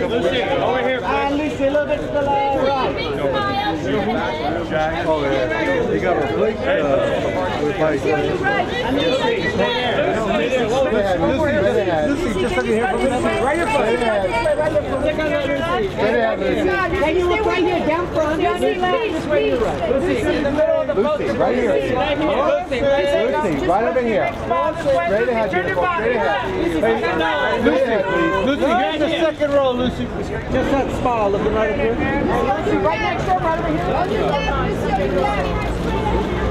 Lucy, over here. And Lucy, a little bit to the right. Jack. Oh, yeah. He got replaced. Lucy, just look here for Lucy. Right your foot. Can you look right here, down front? This way to the right. Lucy, in the middle of the boat. Lucy, right here. Lucy, right over here. Straight ahead, beautiful. Straight ahead. Lucy, you're in the second row, Lucy. Just that small, looking right up here. Lucy, right next door, right over here.